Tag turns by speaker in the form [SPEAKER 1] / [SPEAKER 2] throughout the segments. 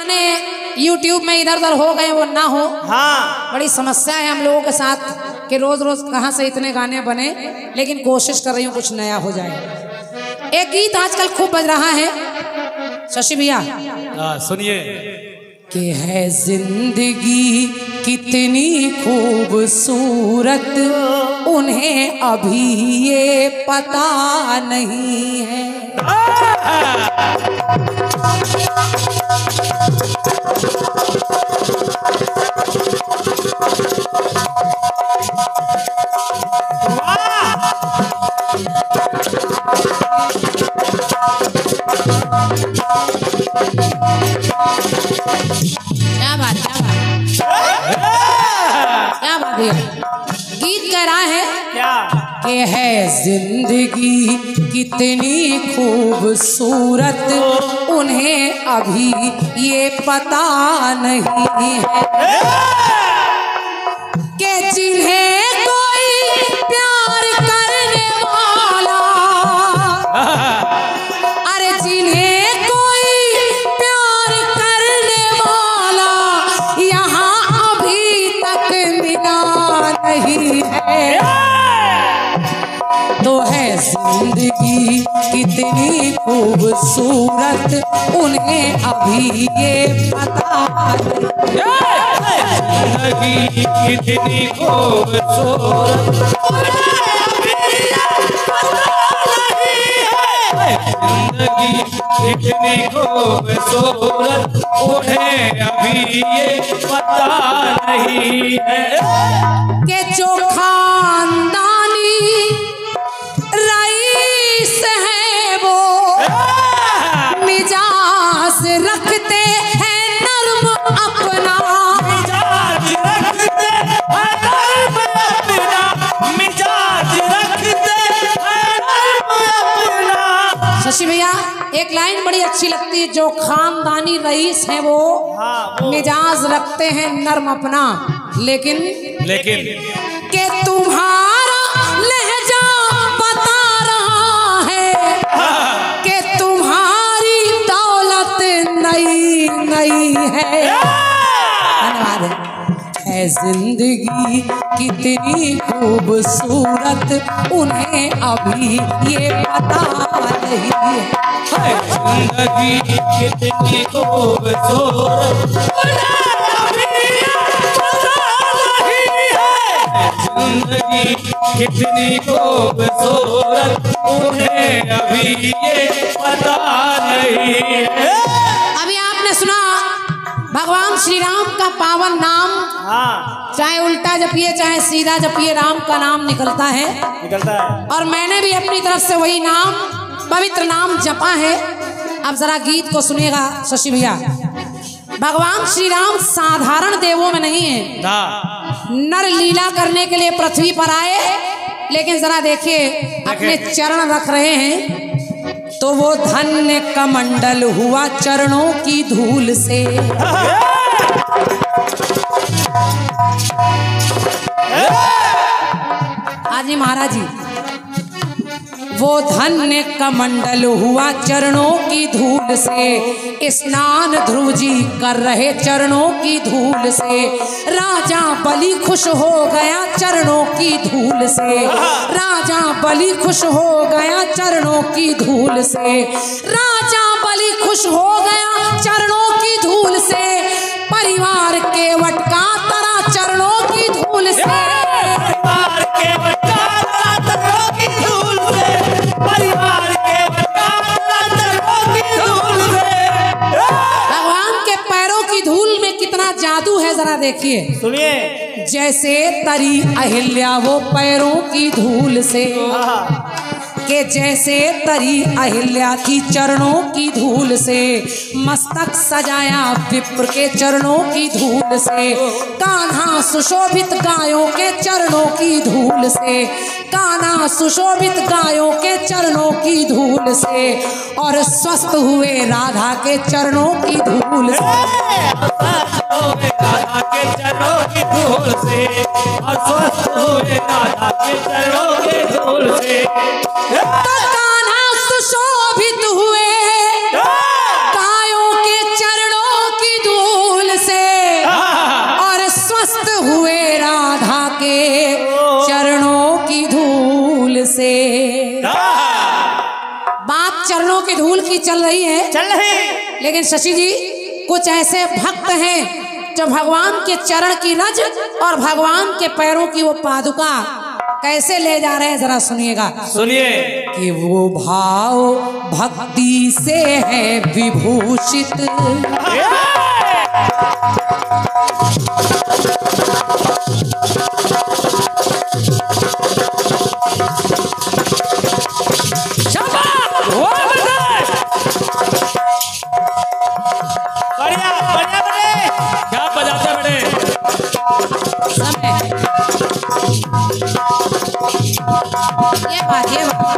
[SPEAKER 1] गाने YouTube में इधर उधर हो गए वो ना हो।
[SPEAKER 2] हाँ
[SPEAKER 1] बड़ी समस्या है हम लोगों के साथ कि रोज रोज कहाँ से इतने गाने बने, लेकिन कोशिश कर रही हूँ कुछ नया हो जाए। एक गीत आजकल खूब बज रहा है शशि भैया,
[SPEAKER 2] सुनिए।
[SPEAKER 1] कि है जिंदगी कितनी खूबसूरत, उन्हें अभी ये पता नहीं है। क्या बात क्या बात है। गीत कह रहा है
[SPEAKER 2] क्या
[SPEAKER 1] कि है जिंदगी कितनी खूबसूरत, उन्हें अभी ये पता नहीं है कि जिन्हें कोई प्यार करने वाला, अरे जिन्हें कोई प्यार करने वाला यहाँ अभी तक मिला नहीं है, तो है जिंदगी कितनी खूबसूरत, उन्हें अभी ये पता नहीं।
[SPEAKER 2] जिंदगी कितनी खूबसूरत, जिंदगी कितनी खूबसूरत, उन्हें अभी ये पता नहीं है
[SPEAKER 1] कि जो खानदानी रईस है वो मिजाज रखते हैं नर्म अपना,
[SPEAKER 2] मिजाज रखते हैं नर्म अपना, मिजाज रखते हैं नर्म अपना।
[SPEAKER 1] शशि भैया एक लाइन बड़ी अच्छी लगती है, जो खानदानी रईस है वो मिजाज रखते हैं नर्म अपना, लेकिन
[SPEAKER 2] लेकिन
[SPEAKER 1] कि तुम्हारा लहजा बता रहा है कि तुम्हारी दौलत नई नई है। धन्यवाद। है जिंदगी कितनी खूबसूरत, उन्हें अभी ये पता नहीं है।
[SPEAKER 2] जिंदगी कितनी खूबसूरत, जिंदगी कितनी खूबसूरत, उन्हें अभी ये पता नहीं है।
[SPEAKER 1] अभी आपने सुना भगवान श्री राम का पावन नाम, चाहे उल्टा जपिए चाहे सीधा जपिए, राम का नाम निकलता है। और मैंने भी अपनी तरफ से वही नाम, पवित्र नाम जपा है। अब जरा गीत को सुनिएगा शशि भैया। भगवान श्री राम साधारण देवों में नहीं है, नर लीला करने के लिए पृथ्वी पर आए, लेकिन जरा देखिए अपने चरण रख रहे हैं तो वो धन्य कमंडल हुआ चरणों की धूल से। आजी महाराज जी, वो धन्य कमंडल हुआ चरणों की धूल से, स्नान ध्रुव जी कर रहे चरणों की धूल से। राजा बलि खुश हो गया चरणों की धूल से, राजा बलि खुश हो गया चरणों की धूल से, राजा बलि खुश हो गया चरणों की धूल से। परिवार के वटका तरा चरणों की धूल से,
[SPEAKER 2] परिवार के वटका तरा चरणों की धूल से, परिवार के वटका तरा चरणों की धूल से।
[SPEAKER 1] भगवान के पैरों की धूल में कितना जादू है, जरा देखिए।
[SPEAKER 2] सुनिए।
[SPEAKER 1] जैसे तरी अहिल्या वो पैरों की धूल से, के जैसे तरी अहिल्या थी चरणों की धूल से। मस्तक सजाया विप्र के चरणों की धूल से, कान्हा सुशोभित गायों के चरणों की धूल से, कान्हा सुशोभित गायों के चरणों की धूल से। और स्वस्थ हुए राधा के चरणों की धूल से,
[SPEAKER 2] राधा के चरणों की धूल से, और स्वस्थ हुए राधा के चरणों की धूल से।
[SPEAKER 1] कान्हा सुशोभित हुए गायों के चरणों की प्रस्तुति चल रही है,
[SPEAKER 2] चल रही।
[SPEAKER 1] लेकिन शशि जी कुछ ऐसे भक्त हैं जो भगवान के चरण की रज और भगवान के पैरों की वो पादुका कैसे ले जा रहे हैं, जरा सुनिएगा।
[SPEAKER 2] सुनिए
[SPEAKER 1] कि वो भाव भक्ति से है विभूषित,
[SPEAKER 2] बढ़िया बढ़िया बड़े, क्या बजाते बड़े।
[SPEAKER 1] ये बात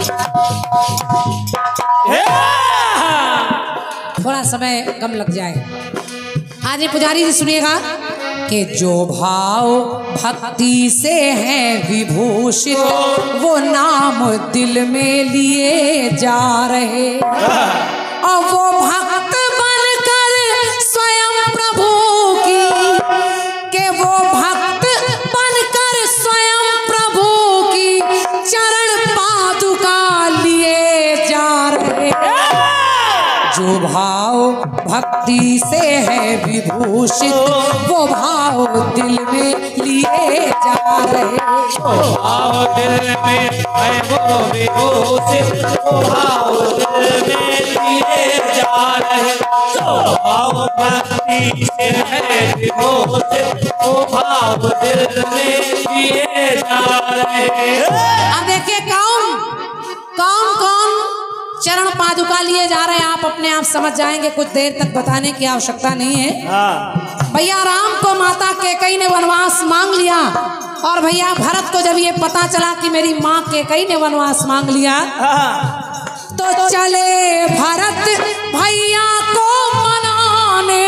[SPEAKER 1] थोड़ा समय कम लग जाए। आज ये पुजारी जी सुनिएगा कि जो भाव भक्ति से है विभूषित, वो नाम दिल में लिए जा रहे, और वो भक्त बनकर स्वयं प्रभु की, के वो भक्त बनकर स्वयं प्रभु की चरण पादुका लिए जा रहे। जो भाव भक्ति से है विभूषित, वो भाव दिल में लिए जा रहे।
[SPEAKER 2] भाव दिल में है वो विभूषित, वो भाव दिल में लिए जा रहे। जो भाव भक्ति से है विभूषित, वो भाव दिल में लिए जा रहे।
[SPEAKER 1] अब देखिए कौन कौन कौन चरण पादुका लिए जा रहे हैं, आप अपने आप समझ जाएंगे, कुछ देर तक बताने की आवश्यकता नहीं है। भैया राम को माता कैकेयी ने वनवास मांग लिया, और भैया भरत को जब ये पता चला कि मेरी माँ कैकेयी ने वनवास मांग लिया, तो चले भरत भैया को मनाने।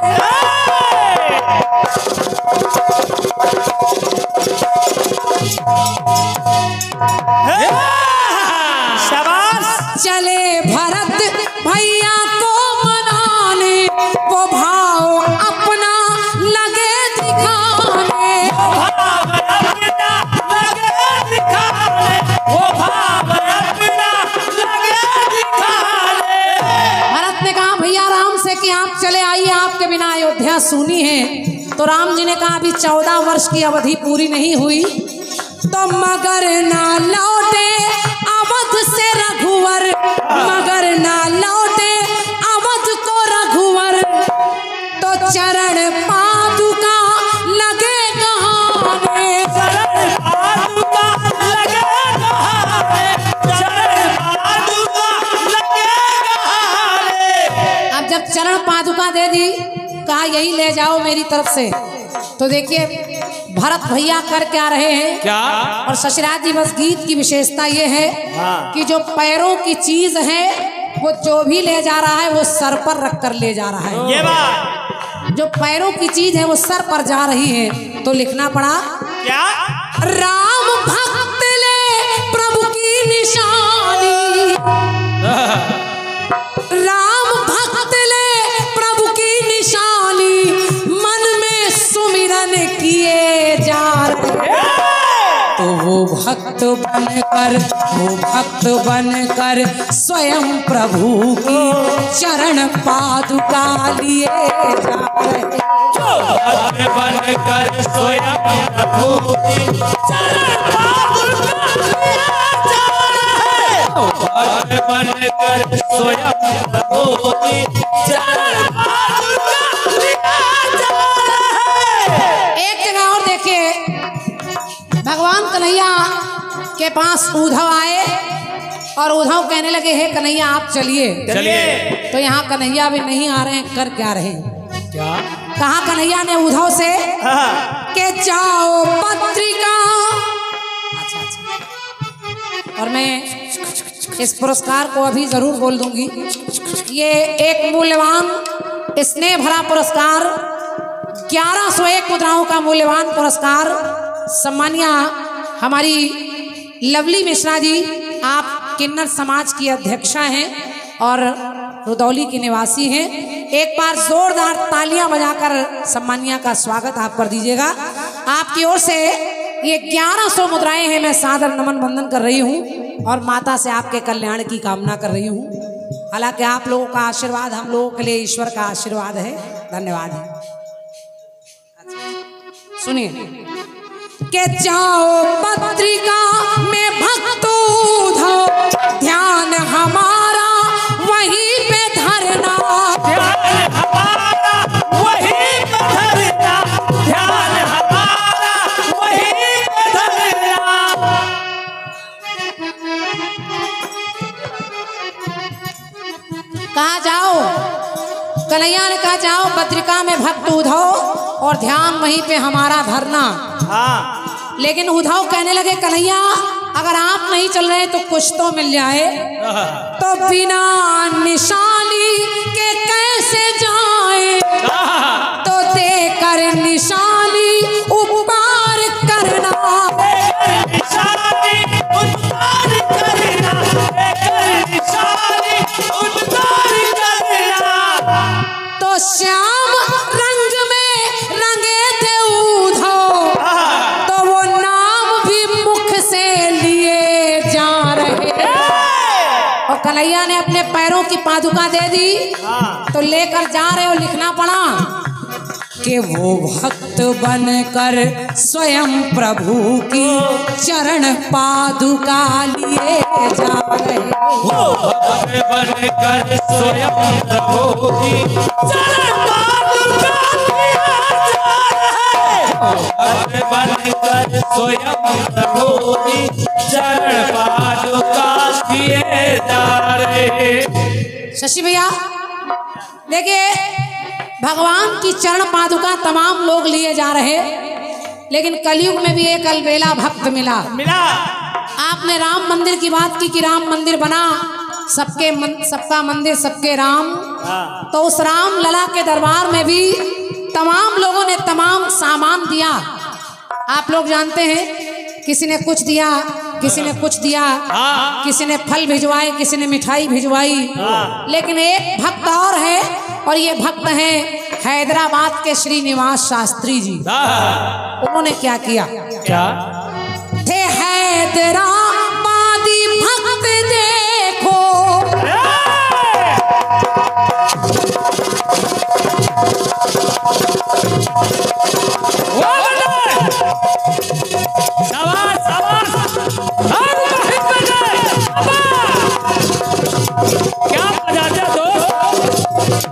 [SPEAKER 1] चले भरत भैया को मनाने, वो भाव अपना लगे दिखाने।
[SPEAKER 2] वो भाव अपना लगे दिखाने।
[SPEAKER 1] भरत ने कहा भैया राम से कि आप चले आइए, आपके बिना अयोध्या सूनी है। तो राम जी ने कहा अभी 14 वर्ष की अवधि पूरी नहीं हुई, तो मगर ना लौटे अवध से रघुवर, मगर ना लौटे अवध को रघुवर, तो चरण पादुका लगे गहाने।
[SPEAKER 2] चरण पादुका लगे गहाने, चरण पादुका लगे गहाने।
[SPEAKER 1] अब जब चरण पादुका दे दी, कहा यही ले जाओ मेरी तरफ से। तो देखिए भरत भैया कर क्या रहे हैं,
[SPEAKER 2] क्या?
[SPEAKER 1] और शशिराज जी बस गीत की विशेषता ये है कि जो पैरों की चीज है वो जो भी ले जा रहा है वो सर पर रख कर ले जा रहा है।
[SPEAKER 2] ये बात,
[SPEAKER 1] जो पैरों की चीज है वो सर पर जा रही है। तो लिखना पड़ा
[SPEAKER 2] क्या?
[SPEAKER 1] राम भक्त ले प्रभु की निशानी, राम भक्त ले प्रभु की निशानी, मन में सुमिरन किए जा रहे। तो वो भक्त बनकर स्वयं प्रभु की चरण पादुका लिए जा रहे।
[SPEAKER 2] भक्त बनकर स्वयं प्रभु की चरण पादुका लिए जा रहे। भक्त बनकर स्वयं प्रभु की चरण पादुका लिए जा रहे।
[SPEAKER 1] एक जगह और देखिए, भगवान कन्हैया के पास उद्धव आए और उद्धव कहने लगे हे कन्हैया आप चलिए।
[SPEAKER 2] चलिए।
[SPEAKER 1] तो यहाँ कन्हैया भी नहीं आ रहे हैं, कर क्या रहे हैं?
[SPEAKER 2] क्या?
[SPEAKER 1] कहा कन्हैया ने उद्धव से के जाओ पत्रिका। अच्छा। और मैं इस पुरस्कार को अभी जरूर बोल दूंगी। ये एक मूल्यवान स्नेह भरा पुरस्कार, 1101 मुद्राओं का मूल्यवान पुरस्कार, सम्मानिया हमारी लवली मिश्रा जी, आप किन्नर समाज की अध्यक्षा हैं और रुदौली की निवासी हैं। एक बार जोरदार तालियां बजाकर सम्मानिया का स्वागत आप कर दीजिएगा। आपकी ओर से ये 1100 मुद्राएं हैं, मैं सादर नमन बंदन कर रही हूं और माता से आपके कल्याण की कामना कर रही हूं। हालांकि आप लोगों का आशीर्वाद हम लोगों के लिए ईश्वर का आशीर्वाद है। धन्यवाद है। सुनिए के जाओ पत्रिका में भक्तो उधो ध्यान हमारा वहीं पे धरना,
[SPEAKER 2] ध्यान हमारा वहीं पे धरना, ध्यान हमारा वहीं पे धरना।
[SPEAKER 1] कहा जाओ, कन्हैया ने कहा जाओ पत्रिका में भक्त उधो और ध्यान वहीं पे हमारा धरना।
[SPEAKER 2] हाँ।
[SPEAKER 1] लेकिन उद्धव कहने लगे कन्हैया अगर आप नहीं चल रहे तो कुछ तो मिल जाए। तो बिना निशानी के कैसे जाए, तो देकर निशानी उपकार करना,
[SPEAKER 2] निशानी उपकार करना, निशानी उपकार करना।
[SPEAKER 1] तो श्याम रंग में रंगे थे उद्धव, तो वो नाम भी मुख से लिए जा रहे। और कन्हैया ने अपने पैरों की पादुका दे दी तो लेकर जा रहे हो। लिखना पड़ा कि वो भक्त बनकर स्वयं प्रभु की चरण पादुका लिए जा रहे।
[SPEAKER 2] वो भक्त बनकर स्वयं प्रभु की चरण पादुका लिए जा रहे। भक्त बनकर स्वयं प्रभु की चरण पादुका लिए जा रहे।
[SPEAKER 1] शशि भैया देखिए भगवान की चरण पादुका तमाम लोग लिए जा रहे, लेकिन कलयुग में भी एक अलबेला भक्त मिला। आपने राम मंदिर की बात की कि राम मंदिर बना, सबका मंदिर सबके राम। तो उस राम लला के दरबार में भी तमाम लोगों ने तमाम सामान दिया। आप लोग जानते हैं किसी ने कुछ दिया, किसी ने कुछ दिया, किसी ने फल भिजवाए, किसी ने मिठाई भिजवाई। लेकिन एक भक्त और है, और ये भक्त हैं हैदराबाद के श्रीनिवास शास्त्री जी। उन्होंने क्या किया?
[SPEAKER 2] क्या
[SPEAKER 1] थे हैदराबादी भक्त देखो,
[SPEAKER 2] क्या बजाते दोस्त?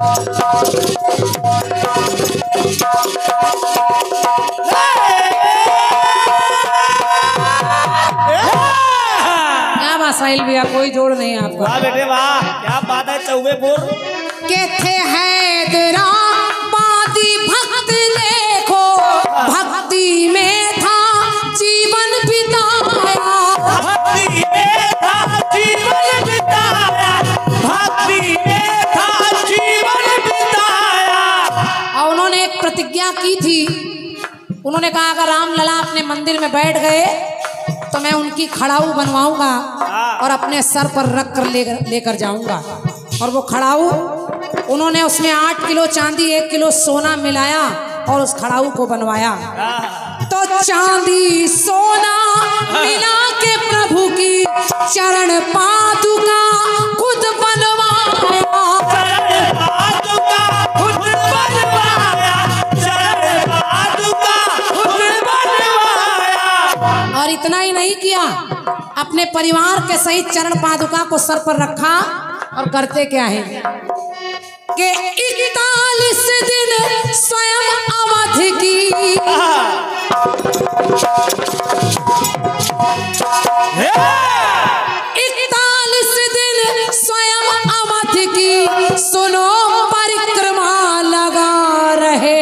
[SPEAKER 1] क्या बात साहिल भैया, कोई जोड़ नहीं है आपका।
[SPEAKER 2] वाह बेटे वाह, क्या बात है। चौबेपुर
[SPEAKER 1] के थे हैदराबादी भक्त देखो, भक्ति में था जीवन बिताया,
[SPEAKER 2] भक्ति में था जीवन बिताया, भक्ति में था जीवन बिताया।
[SPEAKER 1] और उन्होंने एक प्रतिज्ञा की थी। उन्होंने कहा अगर रामलला अपने मंदिर में बैठ गए तो मैं उनकी खड़ाऊ बनवाऊंगा और अपने सर पर रख कर लेकर जाऊंगा। और वो खड़ाऊ उन्होंने उसमें 8 किलो चांदी 1 किलो सोना मिलाया और उस खड़ाऊ को बनवाया। तो चांदी सोना मिला के प्रभु की चरण पादुका खुद बनवाया,
[SPEAKER 2] चरण पादुका खुद बनवाया, चरण पादुका खुद बनवाया।
[SPEAKER 1] और इतना ही नहीं किया, अपने परिवार के सहित चरण पादुका को सर पर रखा। और करते क्या है कि 41 दिन स्वयं अवध की, 41 दिन स्वयं अवध की सुनो परिक्रमा लगा रहे।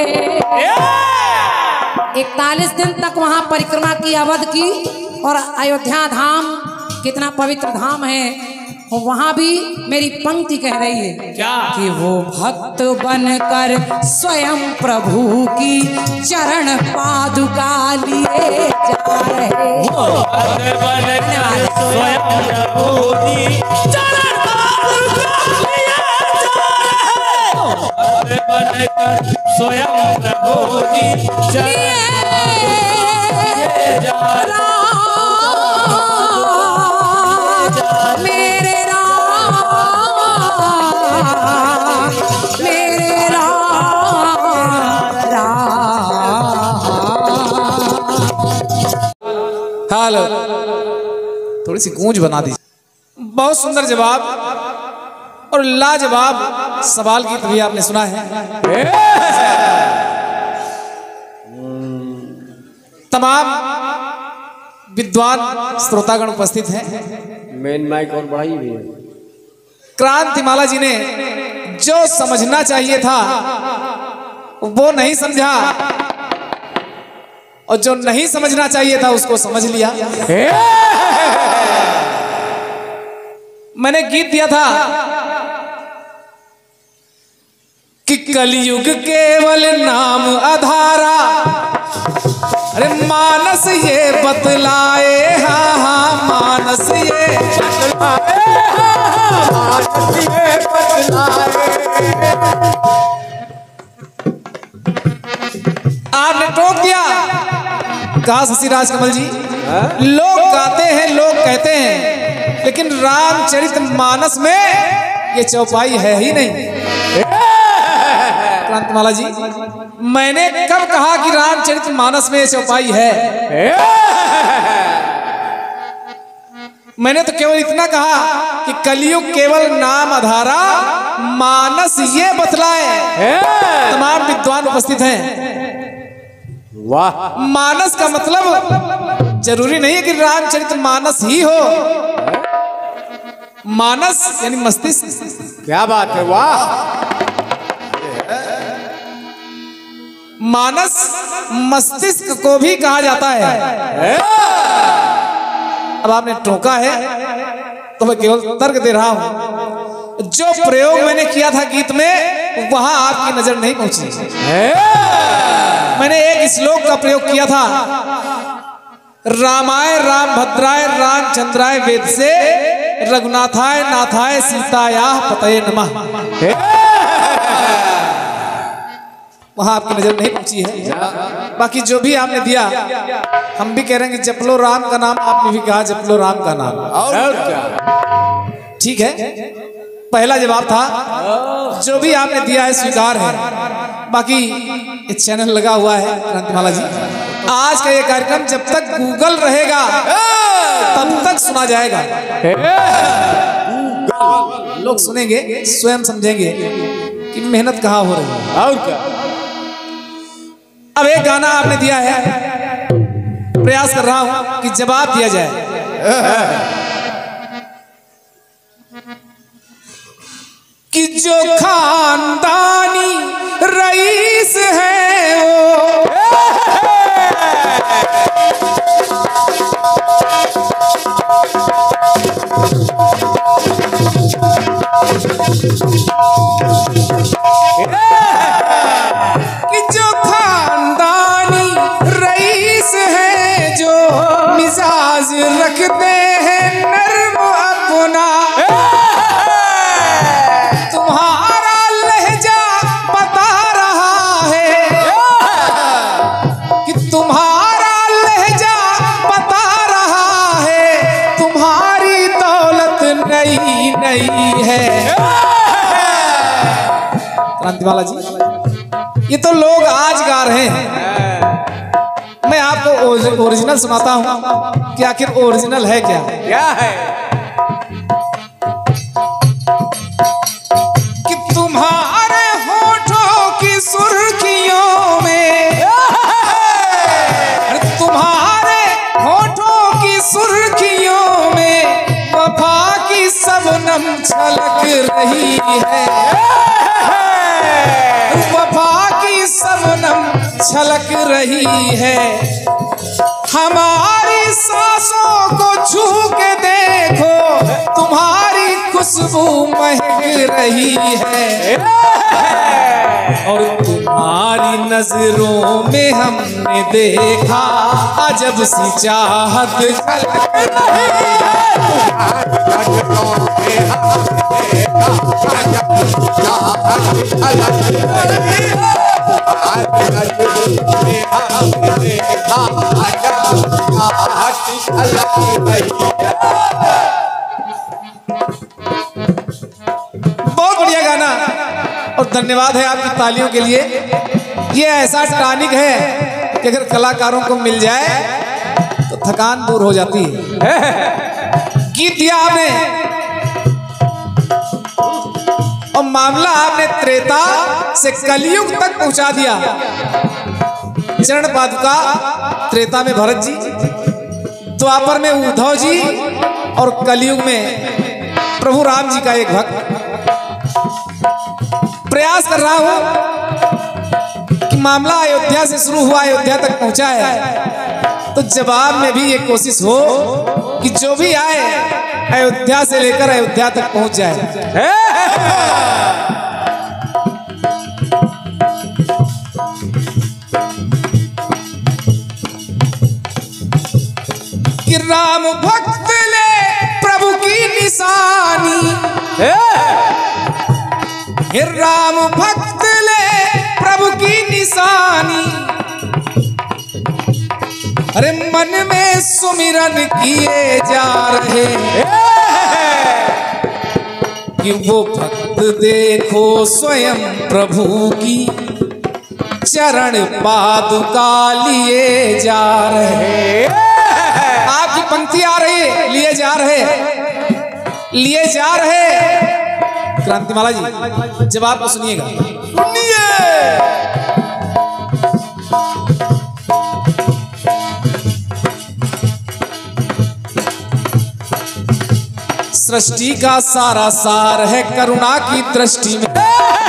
[SPEAKER 1] 41 दिन तक वहां परिक्रमा की, अवध की। और अयोध्या धाम कितना पवित्र धाम है, वहां भी मेरी पंक्ति कह रही है
[SPEAKER 2] क्या?
[SPEAKER 1] कि वो भक्त बनकर स्वयं प्रभु की चरण पादुका लिए जा रहे।
[SPEAKER 2] भक्त बनकर स्वयं प्रभु की चरण पादुका लिए जा रहे। भक्त बनकर स्वयं प्रभु की चरण लिए जा रहे।
[SPEAKER 1] मेरे राम
[SPEAKER 3] हेलो, थोड़ी सी गूंज बना दी। बहुत सुंदर जवाब और लाजवाब सवाल गीत भी आपने सुना है। तमाम विद्वान श्रोतागण उपस्थित हैं।
[SPEAKER 2] मेन माइक और बढ़ाई भी है।
[SPEAKER 3] क्रांतिमाला जी ने जो समझना चाहिए था वो नहीं समझा और जो नहीं समझना चाहिए था उसको समझ लिया। मैंने गीत दिया था कि कलयुग केवल नाम आधारा, अरे मानस ये बतलाए, हाँ हाँ मानस ये बतलाए, मानस ये बतलाए। आपने टोक दिया, कहा शशिराज कमल जी, लोग गाते हैं, लोग कहते हैं, लेकिन रामचरितमानस में ये चौपाई है ही नहीं। क्रांतिमाला जी, मैंने कब कहा कि रामचरितमानस में ये चौपाई है? मैंने तो केवल इतना कहा कि कलयुग केवल नाम आधारा, मानस ये बतलाए। तमाम विद्वान उपस्थित हैं।
[SPEAKER 2] वाह।
[SPEAKER 3] मानस का मतलब जरूरी नहीं है कि रामचरितमानस ही हो। मानस यानी मस्तिष्क।
[SPEAKER 2] क्या बात है, वाह।
[SPEAKER 3] मानस मस्तिष्क को भी कहा जाता है। अब आपने टोका है तो मैं केवल तर्क दे रहा हूं। जो प्रयोग मैंने किया था गीत में वहां आपकी नजर नहीं पहुंची। मैंने एक श्लोक का प्रयोग किया था, रामाय रामभद्राय रामचंद्राय वेद से रघुनाथाय नाथाय सीताया पतये नमः। वहां आपकी नजर नहीं पहुंची है। बाकी जो भी आपने दिया, हम भी कह रहे हैं कि जप लो राम का नाम। आपने भी कहा जप लो राम का नाम।
[SPEAKER 2] और क्या,
[SPEAKER 3] ठीक है, पहला जवाब था। जो भी आपने दिया है स्वीकार है। बाकी ये चैनल लगा हुआ है क्रांतिमाला जी। आज का ये कार्यक्रम जब तक गूगल रहेगा तब तक सुना जाएगा। लोग सुनेंगे, स्वयं समझेंगे कि मेहनत कहाँ हो रही है।
[SPEAKER 2] और क्या।
[SPEAKER 3] अब एक गाना आपने दिया है, प्रयास कर रहा हूं कि जवाब दिया जाए कि जो खानदानी रईस है वो कि जो खानदानी रईस है, जो मिजाज रखते हैं नर्म अपना, तुम्हारा लहजा बता रहा है कि तुम्हारा लहजा बता रहा है, तुम्हारी दौलत नई नई है। क्रांतिमाला जी, ये तो लोग आज गा रहे हैं। मैं आपको ओरिजिनल सुनाता हूं कि आखिर ओरिजिनल है क्या।
[SPEAKER 2] क्या है?
[SPEAKER 3] कि तुम्हारे होठों की सुर्खियों में, तुम्हारे होठों की सुर्खियों में वफा की सबनम छलक रही है। वफा की सबनम छलक रही है। हमारी सांसों को छू के देखो, तुम्हारी खुशबू महक रही है। और तुम्हारी नजरों में हमने देखा अजब सी चाहत झलक रही है। बहुत बढ़िया गाना और धन्यवाद है आपकी तालियों के लिए। ये ऐसा टॉनिक है कि अगर कलाकारों को मिल जाए तो थकान दूर हो जाती है। गीत दिया आपने और मामला आपने त्रेता से कलयुग तक पहुंचा दिया। चरण पादुका त्रेता में भरत जी, द्वापर में उद्धव जी और कलयुग में प्रभु राम जी का एक भक्त। प्रयास कर रहा हूं कि मामला अयोध्या से शुरू हुआ अयोध्या तक पहुंचा है, तो जवाब में भी ये कोशिश हो कि जो भी आए अयोध्या से लेकर अयोध्या तक पहुंच जाए। कि राम भक्त ले प्रभु की निशानी, हे राम भक्त ले प्रभु की निशानी, अरे मन में सुमिरन किए जा रहे कि वो भक्त देखो स्वयं प्रभु की चरण पादुका लिए जा रहे। आपकी पंक्ति आ रही है, लिए जा रहे, लिए जा रहे। क्रांतिमाला जी जवाब को सुनिएगा, सुनिए। सृष्टि का सारा सार है करुणा की दृष्टि में,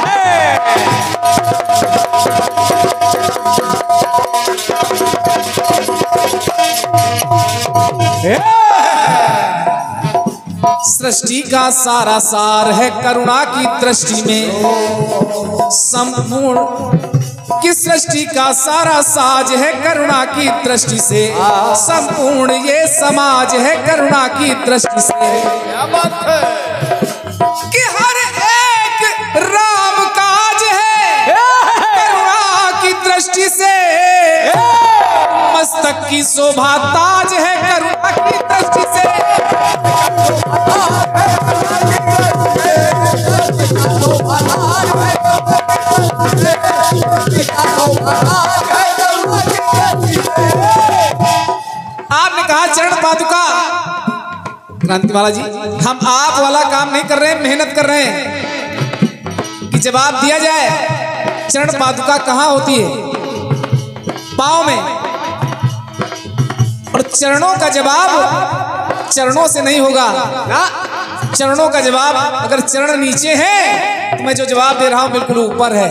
[SPEAKER 3] सृष्टि का सारा सार है करुणा की दृष्टि में, संपूर्ण कि सृष्टि का सारा साज है करुणा की दृष्टि से, संपूर्ण ये समाज है करुणा की दृष्टि से। क्या बात है कि हर एक राम काज है करुणा की दृष्टि से, मस्तक की शोभा ताज है करुणा की दृष्टि से। आपने कहा चरण पादुका, क्रांतिमाला जी हम आप वाला काम नहीं कर रहे हैं, मेहनत कर रहे हैं कि जवाब दिया जाए। चरण पादुका कहाँ होती है? पाँव में, और चरणों का जवाब चरणों से नहीं होगा ना। चरणों का जवाब अगर चरण नीचे है तो मैं जो जवाब दे रहा हूं बिल्कुल ऊपर है।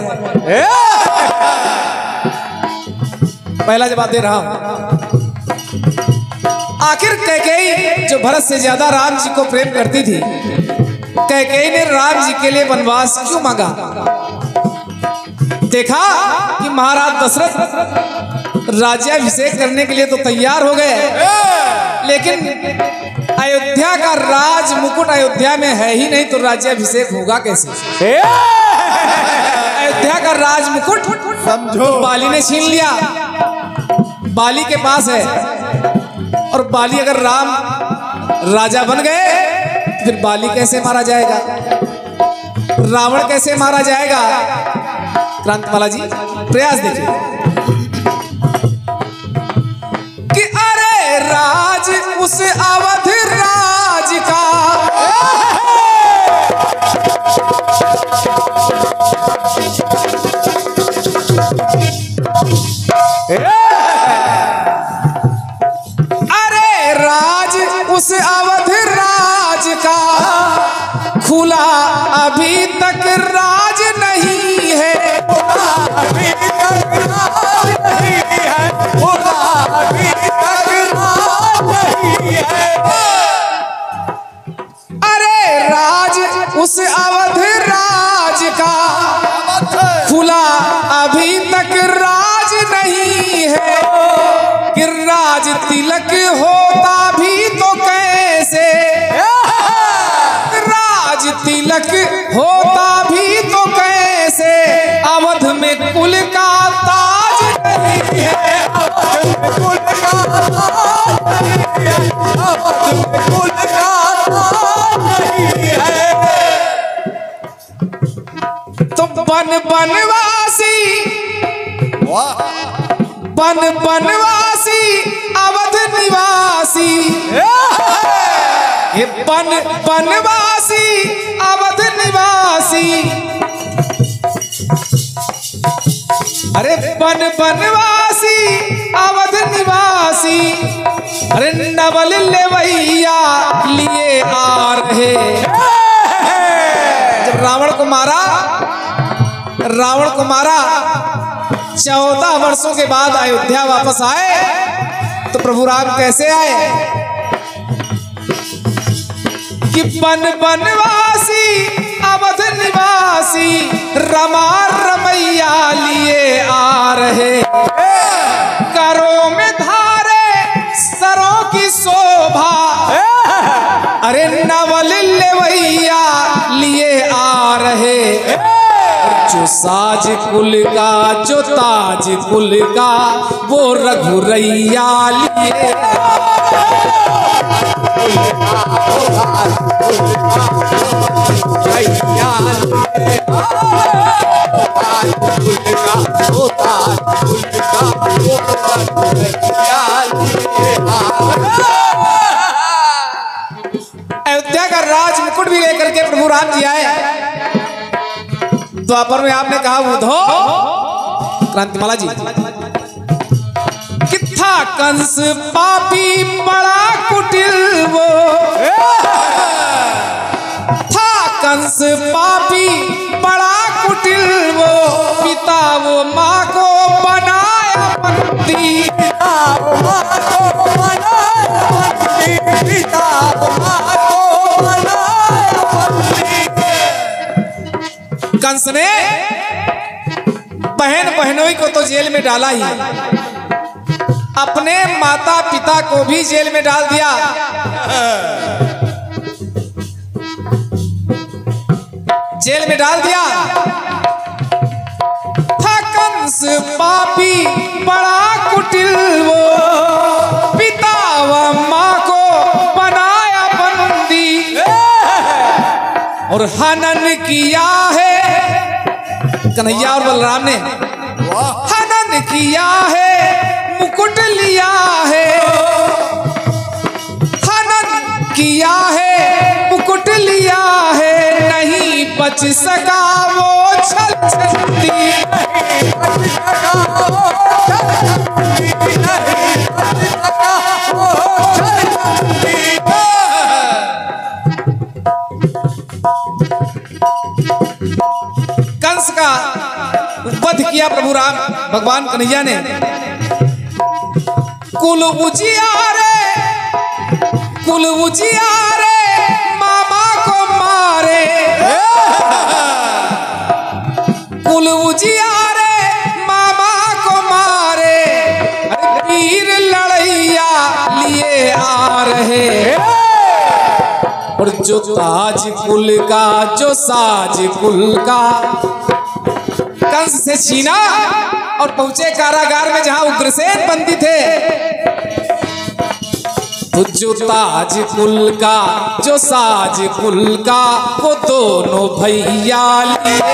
[SPEAKER 3] पहला जवाब दे रहा हूं। आखिर कैकेयी जो भरत से ज्यादा राम जी को प्रेम करती थी, कैकेयी ने राम जी के लिए वनवास क्यों मांगा? देखा कि महाराज दशरथ राज्याभिषेक करने के लिए तो तैयार हो गए, लेकिन अयोध्या का राज मुकुट अयोध्या में है ही नहीं, तो राज्याभिषेक होगा कैसे? अयोध्या का राज मुकुट समझो बाली ने छीन लिया, बाली के पास है, और बाली अगर राम राजा बन गए फिर बाली कैसे मारा जाएगा? रावण कैसे मारा जाएगा? क्रांतिमाला जी प्रयास देखिए कि अरे राज उस अवध राज का, अरे राज उस अवध राज का खुला अभी तक राज नहीं है, अभी तक राज नहीं है, अभी तक राज नहीं है। अरे राज उस अवध राज का खुला अभी तक राज नहीं है, कि राज तिलक होता भी तो कैसे, राज तिलक होता भी तो कैसे, अवध में कुल का ताज नहीं है, अवध में कुल का ताज नहीं है, अवध में कुल का ताज नहीं है। तो बन बनवासी, बन बनवासी अवध निवासी, ये बनवासी अवध निवासी, अरे बनवासी अवध निवासी, अरे नवल लेवैया लिए आ रहे। जब रावण को मारा 14 वर्षों के बाद अयोध्या वापस आए तो प्रभु राम कैसे आए कि बनवासी अवध निवासी रमा रमैया लिए आ रहे, करों में धारे सरों की शोभा, अरे नवल लेवैया लिए आ रहे। जो साज कुल का जो ताज कुल का वो रघुरैया लिए अयोध्या का राज मुकुट भी लेकर के प्रभु राम जी आए। द्वापर में आपने कहा उधो क्रांतिमाला जी कि था कंस पापी बड़ा कुटिल वो, था कंस पापी बड़ा कुटिल वो, पिता वो माँ को बनाया बंदी, कंस ने बहनोई को तो जेल में डाला ही, अपने माता पिता को भी जेल में डाल दिया। जेल में डाल दिया। था कंस पापी बड़ा कुटिल वो, पिता व माँ को बनाया बंदी, और हनन किया है कन्हैया और बलराम ने, हनन किया है मुकुट लिया है, हनन किया है मुकुट लिया है, नहीं बच सका वो छल छंदी, कंस का वध किया प्रभु राम भगवान कन्हैया ने। कुल उजियारे मामा को मारे, कुल उजियारे मामा को मारे, वीर लड़ैया लिए आ रहे, और जो ताज कुल का जो साज कुल का कंस से छीना और पहुंचे कारागार में जहां उग्रसेन बंदी थे। तो जो ताज कुल का जो साज कुल का वो दोनों भैया लिए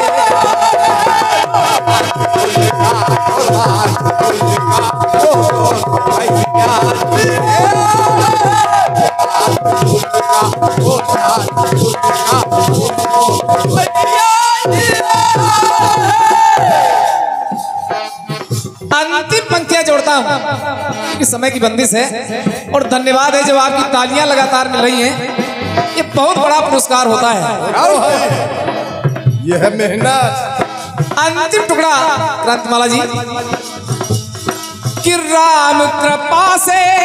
[SPEAKER 3] अंतिम पंक्तियां जोड़ता हूं कि समय की बंदिश है, और धन्यवाद है जब आपकी तालियां लगातार मिल रही हैं, ये बहुत बड़ा पुरस्कार होता है।
[SPEAKER 4] यह मेहनत।
[SPEAKER 3] अंतिम टुकड़ा क्रांतिमाला जी कि राम कृपा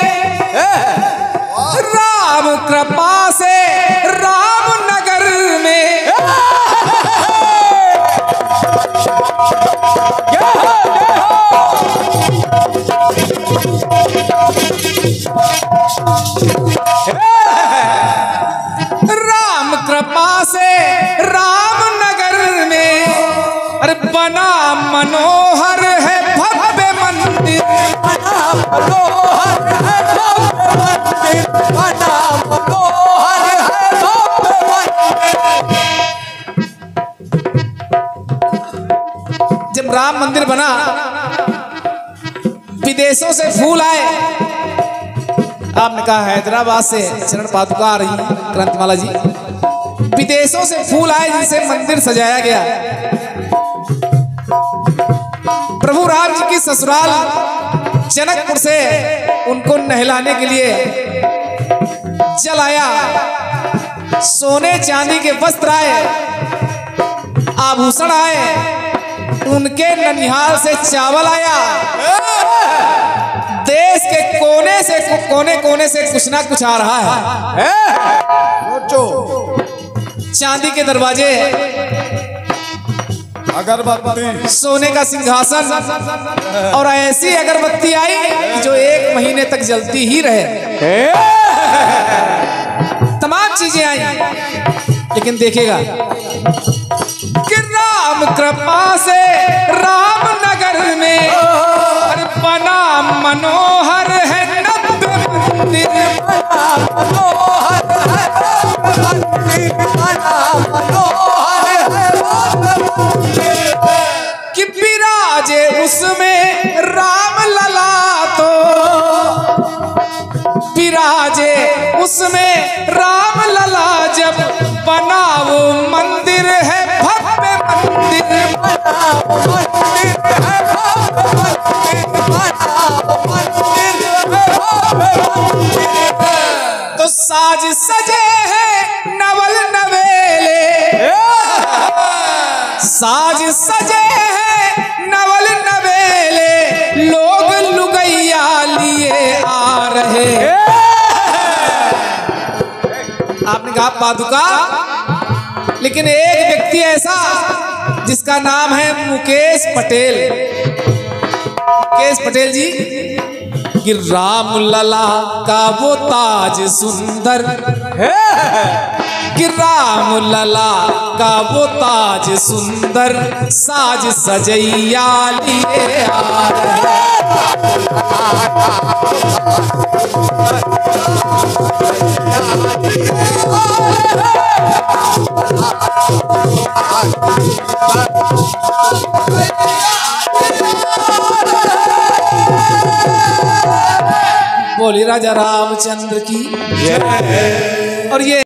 [SPEAKER 3] से रामनगर में राम कृपा से रामनगर में, अरे बना मनोहर है भव्य मंदिर, बना मनोहर है भव्य मंदिर, बना मनोहर है भव्य मंदिर। जब राम मंदिर बना, विदेशों से फूल आए, आपने कहा हैदराबाद से चरण पादुका आ रही है क्रांतिमाला जी। विदेशों से फूल आए जिनसे मंदिर सजाया गया। प्रभु राम जी की ससुराल जनकपुर से उनको नहलाने के लिए जल आया, सोने चांदी के वस्त्र आए, आभूषण आए, उनके ननिहाल से चावल आया। देश के कोने से कुछ ना कुछ आ रहा है।
[SPEAKER 4] सोचो,
[SPEAKER 3] चांदी के दरवाजे,
[SPEAKER 4] अगरबत्ती,
[SPEAKER 3] सोने का सिंहासन और ऐसी अगरबत्ती आई जो 1 महीने तक जलती ही रहे। तमाम चीजें आई, लेकिन देखिएगा कि राम कृपा से रामनगर में बना मनोहर है नव्य मंदिर। कि विराजे उसमें राम लला, तो विराजे उसमें राम लला, जब बना वो मंदिर है भव्य मंदिर। तो साज सजे हैं नवल नवेले, साज सजे हैं नवल नवेले, लोग लुगैया लिए आ रहे। आपने कहा पादुका, लेकिन एक व्यक्ति ऐसा जिसका नाम है मुकेश पटेल। मुकेश पटेल जी कि राम लला का वो ताज सुंदर है, कि राम लला का वो ताज सुंदर, साज सजैया लिए आ रहे। बोली राजा रामचंद्र की जय। और ये